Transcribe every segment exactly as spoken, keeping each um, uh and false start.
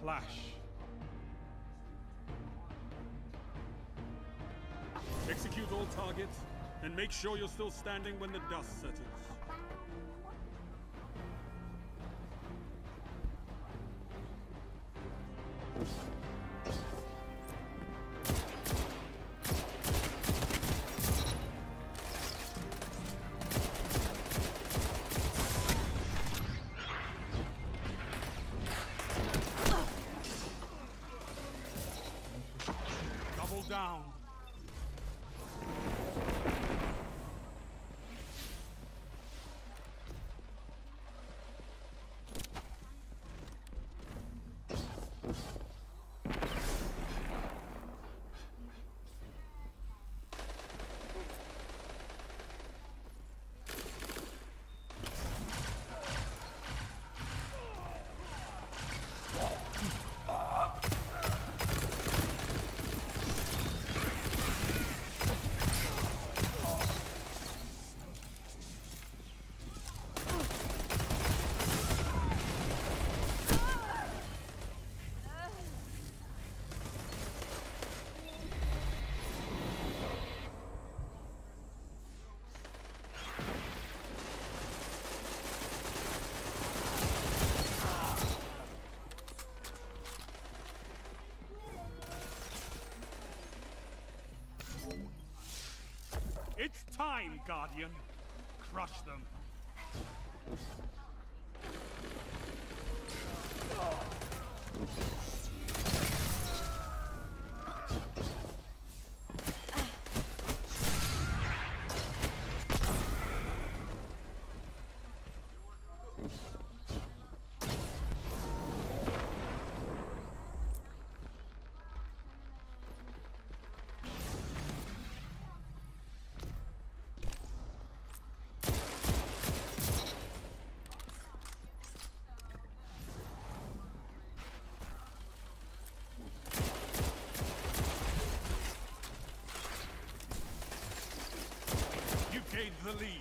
flash. Execute all targets, and make sure you're still standing when the dust settles. Double down. It's time, Guardian. Crush them. Gained the lead.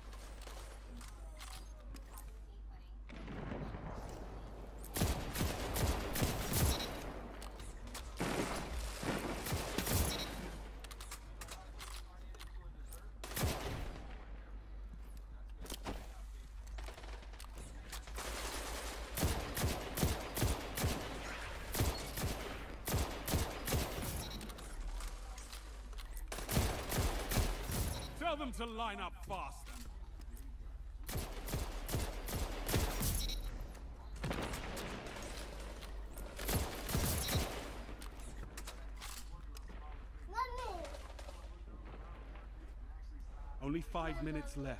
Tell them to line up faster. Only five minutes left.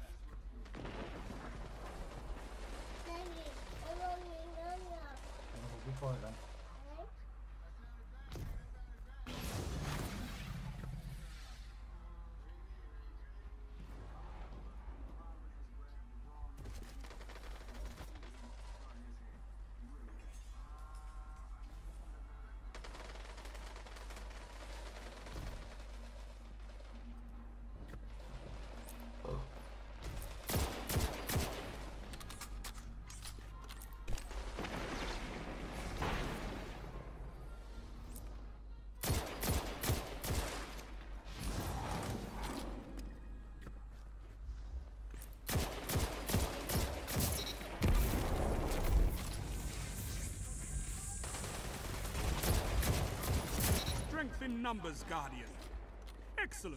Strength in numbers, Guardian. Excellent.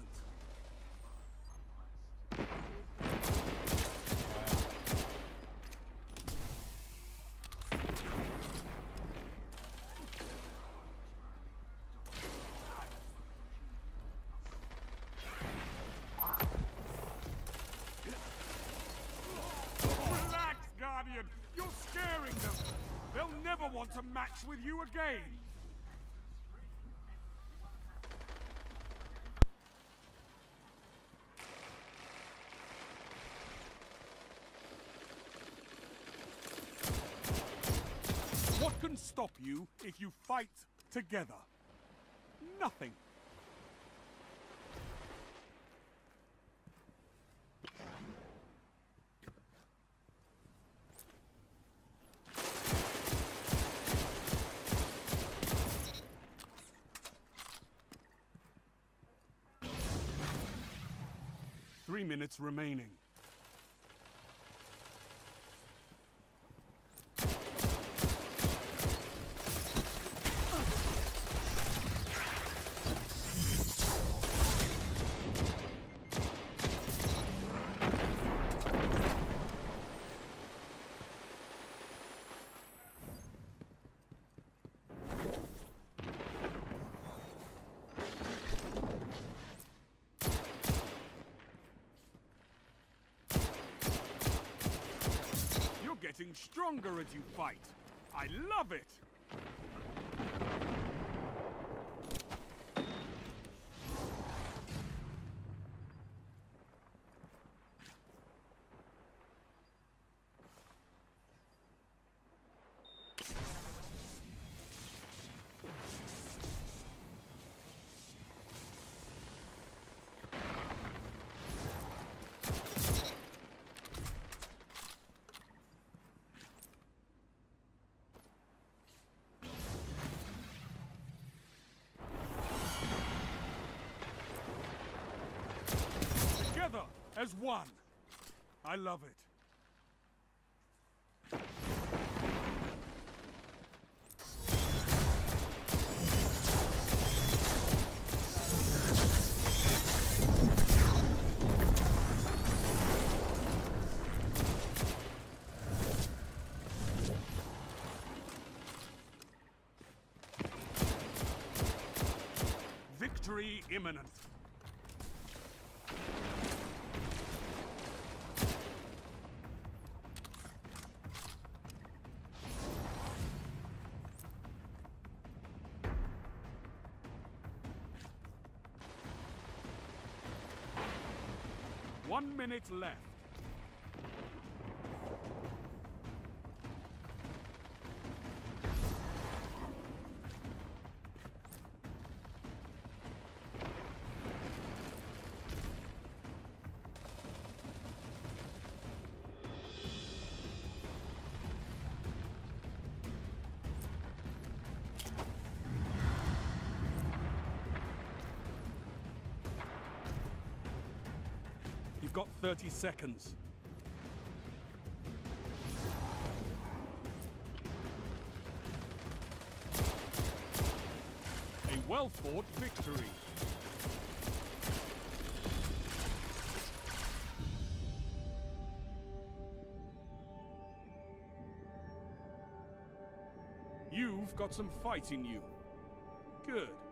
Relax, Guardian. You're scaring them. They'll never want to match with you again. What can stop you if you fight together? Nothing. Three minutes remaining. Getting stronger as you fight. I love it! As one. I love it. Victory imminent. One minute left. You've got thirty seconds. A well-fought victory. You've got some fight in you. Good.